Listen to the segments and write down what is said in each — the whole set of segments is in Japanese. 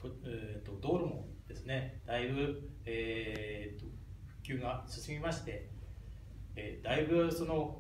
道路もですね、だいぶ、普及が進みまして、だいぶその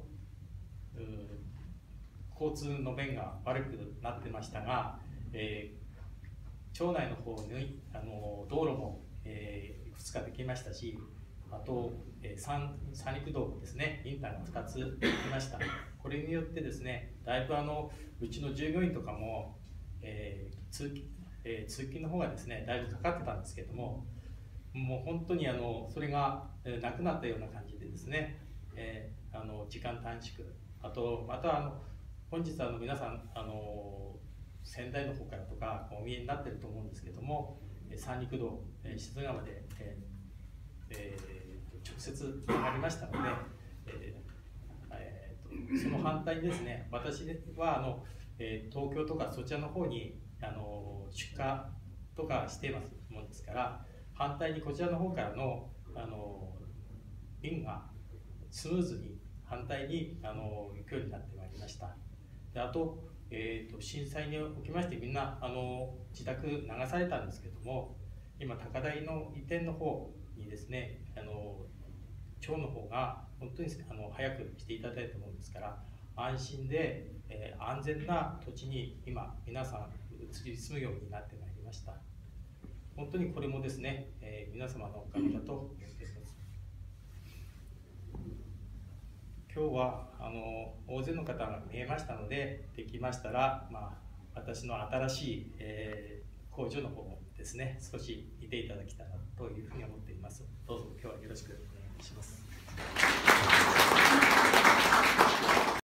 交通の便が悪くなってましたが、町内の方に道路も、いくつかできましたし、あと、三陸道もですね、インターが2つできました。これによってですね、だいぶうちの従業員とかも、通勤の方がですね、だいぶかかってたんですけども、もう本当にそれがなくなったような感じでですね、時間短縮、あとまた本日皆さん仙台の方からとかお見えになってると思うんですけども、三陸道志津川で、直接つながりましたので、その反対にですね、私は東京とかそちらの方に出荷とかしていますもんですから、反対にこちらの方からの便がスムーズに反対に行くようになってまいりました。であと、震災におきましてみんな自宅流されたんですけども、今高台の移転の方にですね、町の方が本当に早くしていただいたものですから、安心で、安全な土地に今皆さん移り住むようになってまいりました。本当にこれもですね、皆様のおかげだと思っています。今日は大勢の方が見えましたので、できましたら、私の新しい、工場の方もですね、少し見ていただきたいなというふうに思っています。どうぞ今日はよろしくお願いします。